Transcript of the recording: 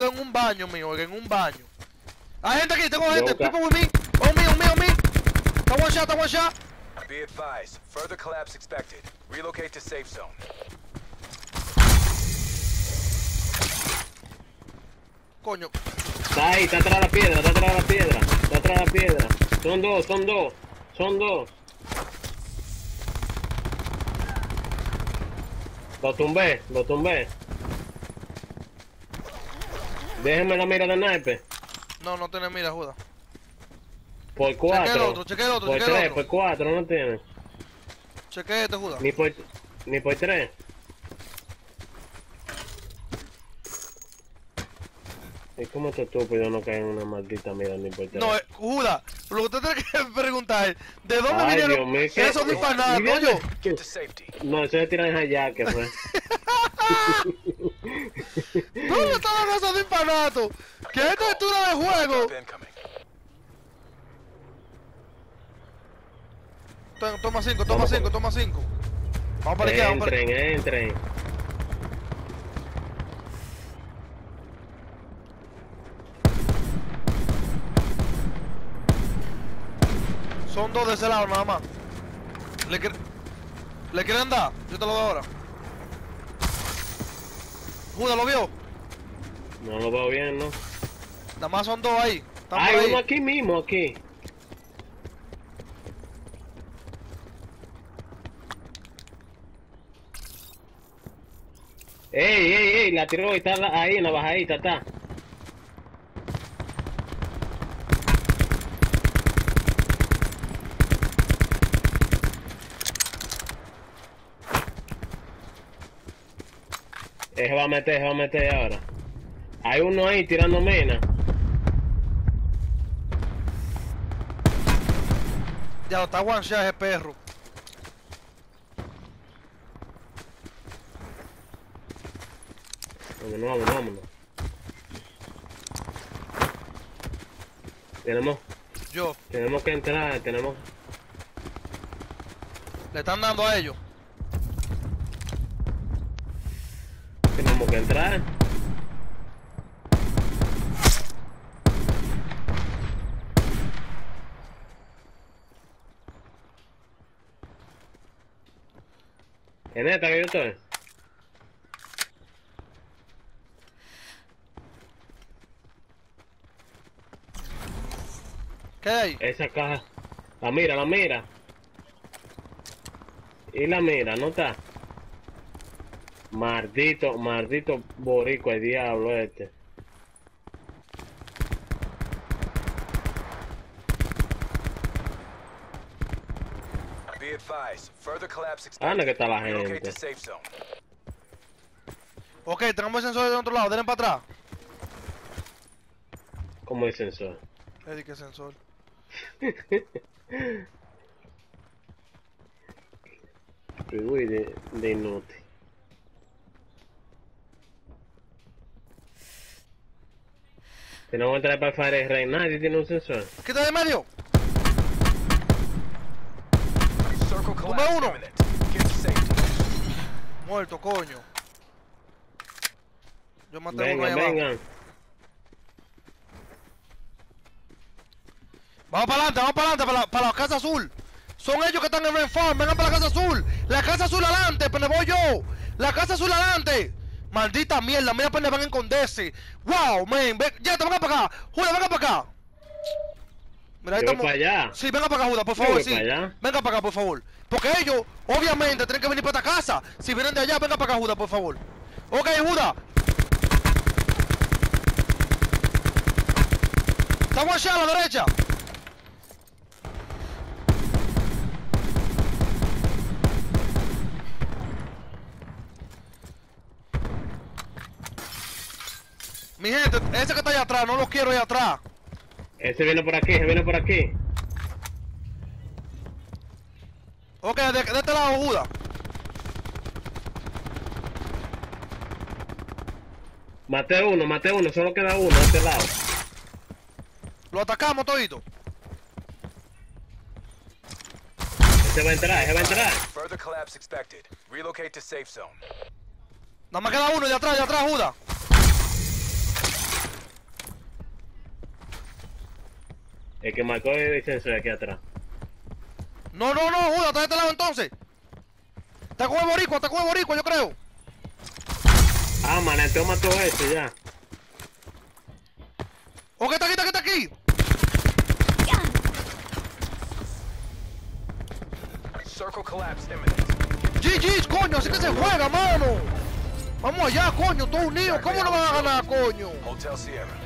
estoy en un baño mío, oiga, en un baño. Hay gente aquí, tengo gente. People with me. On me, on me, on me. Está one shot, está one shot. Be advised, further collapse expected. Relocate to safe zone. Coño. Está ahí, está atrás de la piedra, está atrás de la piedra, está atrás de la piedra. Son dos, son dos, son dos. Lo tumbé, lo tumbé. Déjenme la mira de naipe. No, no tiene mira, Judas. Por 4. Cheque el otro, cheque el otro, Por cheque el 3, otro. por 4 no tiene. Cheque este, Judas. Ni por 3. ¿Y cómo este estúpido no cae en una maldita mira ni por 3? No, Judas, lo que usted tiene que preguntar es, ¿de dónde Ay, vinieron Dios mío, ¿qué? esos disparados, Mira, coño? Get to safety. No, eso es tirar en hayaque, fue. ¿Dónde estaban esos disparados? ¿Qué es textura de juego? Drop incoming. Toma 5, toma 5, toma 5. Vamos para la izquierda, vamos para la Entren, entren. Son dos de ese lado nada más. ¿Le quieren dar? Yo te lo doy ahora. Judas, ¿lo vio? No lo veo bien, ¿no? Nada más son dos ahí. Están Hay por uno ahí. aquí mismo, aquí. Ey, la tiró y está ahí en la bajadita, está. Se va a meter ahora. Hay uno ahí tirando mena. Ya está one shot ese perro. Vámonos. Tenemos que entrar, Le están dando a ellos. tenemos que entrar. En esta que yo estoy. ¿Qué hay? Esa caja. La mira. Y la mira, ¿no está? Maldito boricua, el diablo este. Be advised, further collapse ¿Dónde que expected. está la Relocate gente? to safe zone. Ok, tenemos el sensor del otro lado. Denle para atrás. ¿Cómo es sensor? Eddie, ¿qué sensor? Uy, de inútil. Tenemos que entrar para Fire Rey. Nadie tiene un sensor. ¡Quita de medio! Circle collapse uno. imminent. Get to safety. Muerto, coño. Yo maté a uno ahí Vengan, abajo. vengan. Vamos para adelante, para la casa azul. Son ellos que están en Red Farm. Vengan para la casa azul. La casa azul adelante, pendejo voy yo. La casa azul adelante. Maldita mierda, mira pendejo van a esconderse. Wow, man. Ya te venga para acá. Judas, venga para acá. Mira, ahí Yo estamos. para allá. Sí, venga para acá, Judas, por favor, voy sí. para allá. Venga para acá, por favor. Porque ellos, obviamente, tienen que venir para esta casa. Si vienen de allá, venga para acá, Judas, por favor. Ok, Judas. Está one shot a la derecha. Mi gente, ese que está allá atrás, no lo quiero allá atrás. Ese viene por aquí, Ok, de este lado, Judas. Maté uno, solo queda uno de este lado. Lo atacamos todito. Ese va a entrar. Further collapse expected. Relocate to safe zone. Nada más queda uno de atrás, Judas. El que marcó el sensor aquí atrás. No, Judas, está de este lado entonces. Está con el boricua, yo creo. Ah, maneteo mató eso ya. ¿O que está aquí? Circle collapse imminent. GG's, coño, así que se juega, mano. Vamos allá, coño, todos unidos. ¿Cómo no van a ganar, coño? Hotel Sierra.